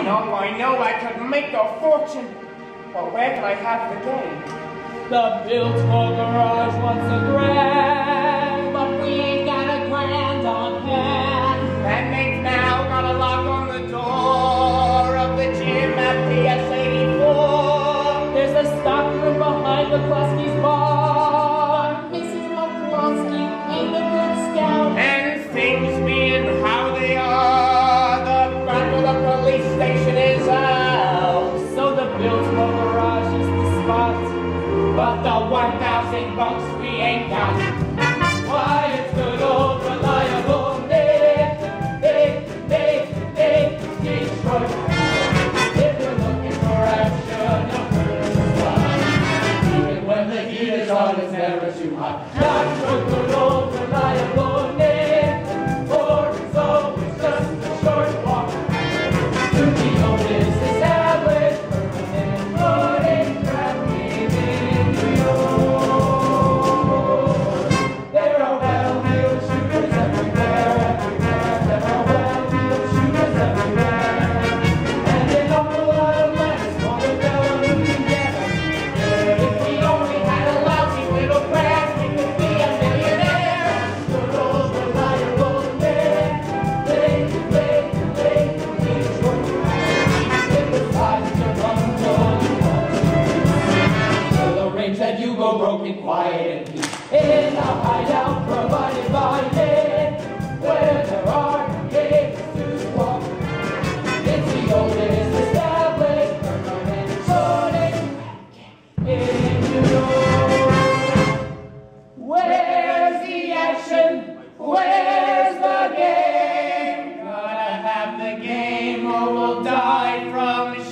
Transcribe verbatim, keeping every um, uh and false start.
know, I know I could make a fortune. But where can I have the game? The Biltmore garage wants a grand, but we ain't got a grand on hand. And they've now got a lock on the door of the gym at P S eighty-four. There's a stockroom behind McCluskey's bar. Missus McCluskey ain't a good scout. And things being how they are, the back of the police station is out. So the Biltmore garage is the spot, but the one thousand bucks we ain't got. Why, it's good old reliable Nick, Nick, Nick, Nick, Detroit. If you're looking for action, you'll burn the spot. Even when the heat is on, it's never too hot. Not for good old reliable Nick, for it's always just a short walk to the oldest established permanent floating crab game in New York. There are well-heeled shooters everywhere, everywhere. There are well-heeled shooters everywhere. And an awful lot of less want to go and who can get us. If we only had a lousy little craft, we could be a millionaire. Good old reliable Nick, Nick, Nick, Nick, Detroit. It was time to run till you want to the range that you go broken quiet and peace. In a hideout provided by Nick, where there are games to walk. It's the oldest established permanent sorting in New York. Where's the action? Where's the game? Gotta have the game or we'll die from